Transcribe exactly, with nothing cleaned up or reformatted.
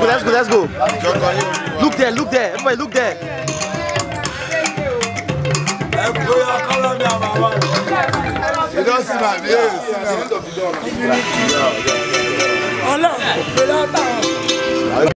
let's go, let's go. Look there, look there. Everybody look there. You don't see my face.